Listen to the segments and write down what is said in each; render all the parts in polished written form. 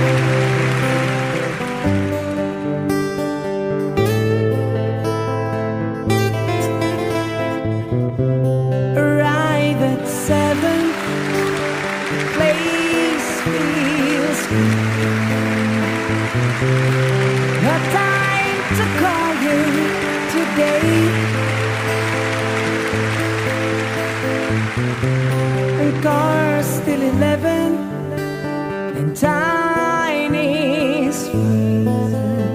Arrive at 7, place feels no time to call you today. And car's still 11 and Tiny's free.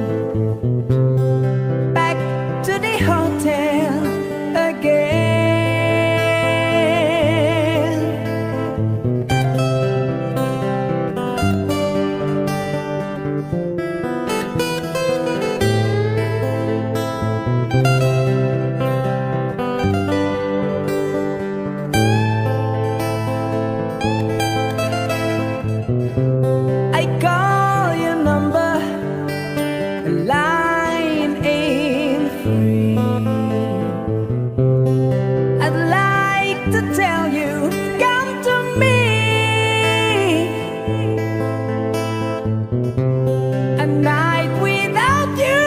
Back to the hotel again. I call your number, the line ain't free. I'd like to tell you, come to me. A night without you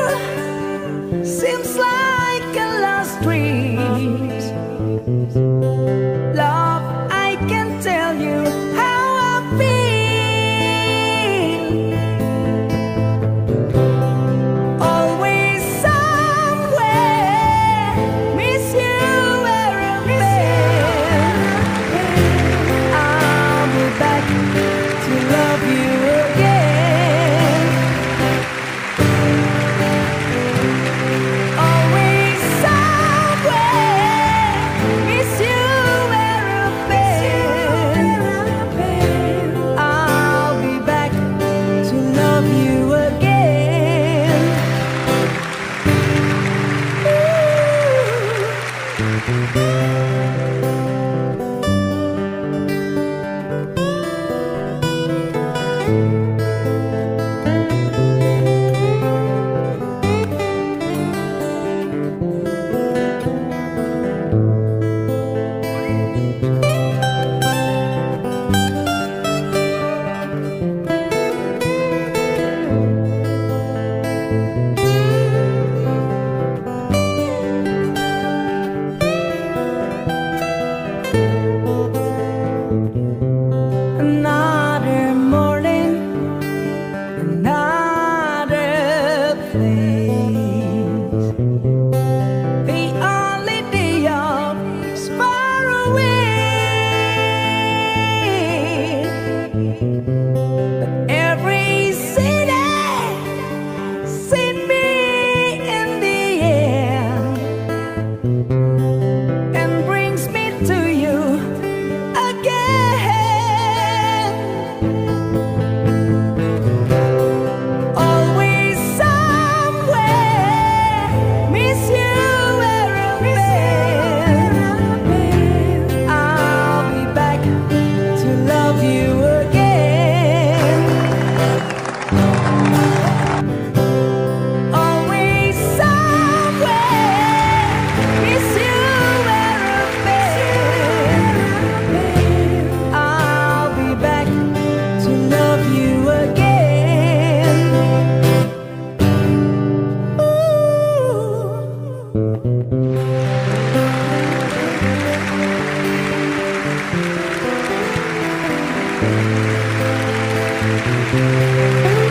seems like a lost dream. Love, I can tell you how I feel. Always somewhere, miss you where I've been. I'll be back to love you again. Always somewhere, miss you where I've been. I'll be back to love you again. Another morning, another place. The only day off is far away, but every city seen me in the air and brings me to you again. Always somewhere, miss you where I've been. I'll be back to love you again. Always somewhere, miss you where I've been. I'll be back to love you again. Ooh.